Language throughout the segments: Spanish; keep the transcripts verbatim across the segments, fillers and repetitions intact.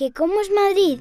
¿Que cómo es Madrid?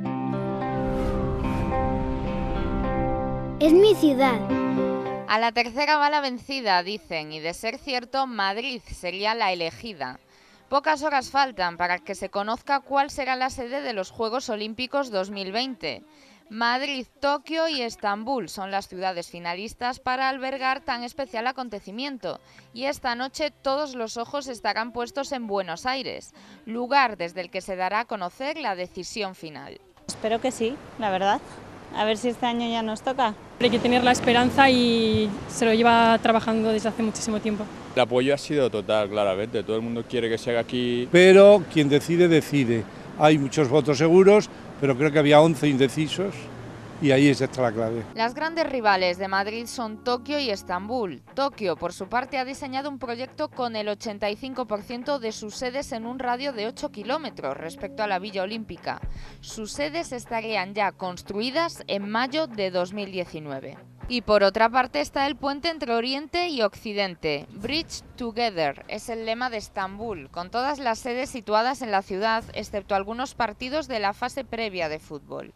Es mi ciudad. A la tercera va la vencida, dicen, y de ser cierto, Madrid sería la elegida. Pocas horas faltan para que se conozca cuál será la sede de los Juegos Olímpicos dos mil veinte. Madrid, Tokio y Estambul son las ciudades finalistas para albergar tan especial acontecimiento, y esta noche todos los ojos estarán puestos en Buenos Aires, lugar desde el que se dará a conocer la decisión final. Espero que sí, la verdad. A ver si este año ya nos toca. Hay que tener la esperanza y se lo lleva trabajando desde hace muchísimo tiempo. El apoyo ha sido total, claramente. Todo el mundo quiere que se haga aquí. Pero quien decide, decide. Hay muchos votos seguros, pero creo que había once indecisos y ahí está la clave. Las grandes rivales de Madrid son Tokio y Estambul. Tokio, por su parte, ha diseñado un proyecto con el ochenta y cinco por ciento de sus sedes en un radio de ocho kilómetros respecto a la Villa Olímpica. Sus sedes estarían ya construidas en mayo de dos mil diecinueve. Y por otra parte está el puente entre Oriente y Occidente. Bridge Together es el lema de Estambul, con todas las sedes situadas en la ciudad, excepto algunos partidos de la fase previa de fútbol.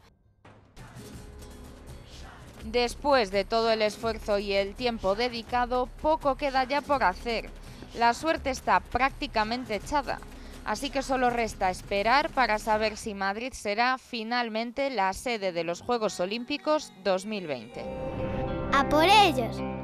Después de todo el esfuerzo y el tiempo dedicado, poco queda ya por hacer. La suerte está prácticamente echada, así que solo resta esperar para saber si Madrid será finalmente la sede de los Juegos Olímpicos dos mil veinte. ¡A por ellos!